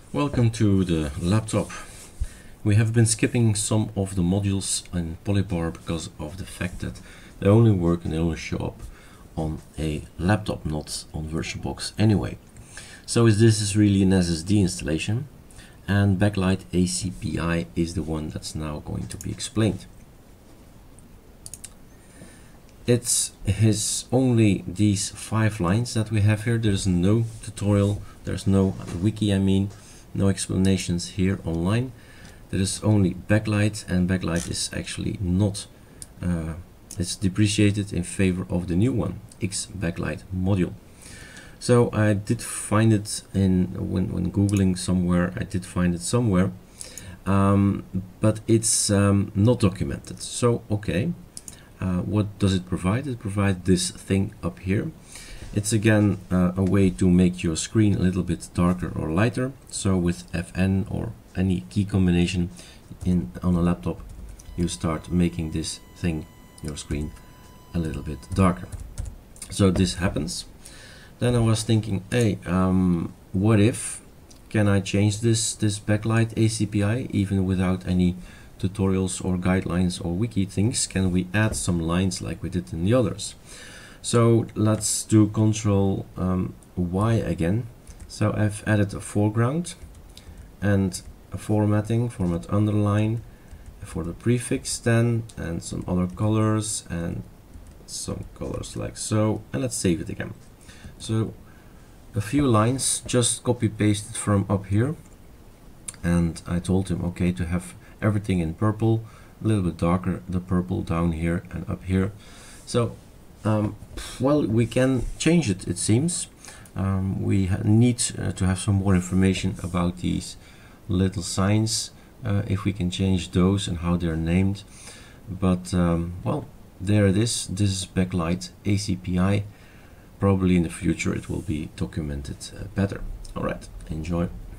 Welcome to the laptop. We have been skipping some of the modules in Polybar because of the fact that they only work and they only show up on a laptop, not on VirtualBox anyway. So this is really an SSD installation, and Backlight ACPI is the one that's now going to be explained. It's only these 5 lines that we have here. There's no tutorial, there's no wiki, no explanations here online. There is only Backlight, and Backlight is actually not, it's depreciated in favor of the new one, X Backlight module. So I did find it when Googling somewhere, I did find it somewhere, but it's not documented. So okay, what does it provide? It provides this thing up here. It's again a way to make your screen a little bit darker or lighter. So with FN or any key combination on a laptop, you start making this thing, your screen, a little bit darker. So this happens. Then I was thinking, hey, what if, can I change this Backlight ACPI even without any tutorials or guidelines or wiki things? Can we add some lines like we did in the others? So let's do Control Y again. So I've added a foreground and a formatting, format underline for the prefix then, and some other colors and some colors like so, and let's save it again. So a few lines, just copy pasted from up here, and I told him okay to have everything in purple, a little bit darker the purple down here and up here. So well, we can change it, it seems. We need to have some more information about these little signs, if we can change those and how they're named. But well, there it is. This is Backlight ACPI. Probably in the future it will be documented better. Alright, enjoy.